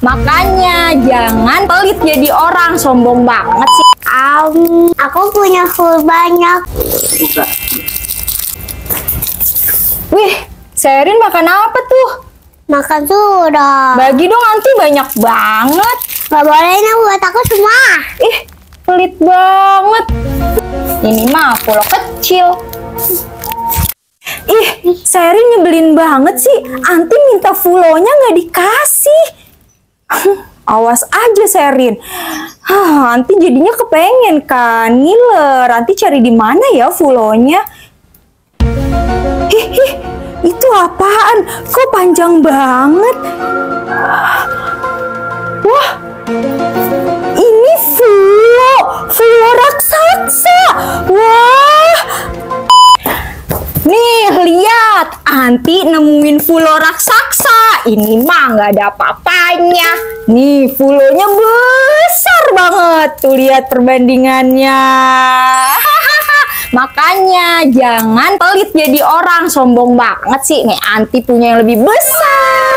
Makanya jangan pelit jadi orang, sombong banget sih. Aku punya full banyak. Wih, Sherin makan apa tuh? Makan sudah. Bagi dong, nanti banyak banget. Gak boleh, ini buat aku semua. Ih, pelit banget. Ini mah pulau kecil. Ih, Sherin nyebelin banget sih. Anti minta fulonya nggak dikasih. Awas aja Sherin. Anti jadinya kepengen kan, ngiler. Anti cari di mana ya fulonya? Ih, itu apaan? Kok panjang banget? Wah, ini fulo raksasa. Wah, nih lihat, Anti nemuin fulo raksasa. Ini mah nggak ada apa-apanya. Nih fulonya besar banget. Tuh lihat perbandingannya. Makanya jangan pelit jadi orang, sombong banget sih. Nih Anti punya yang lebih besar.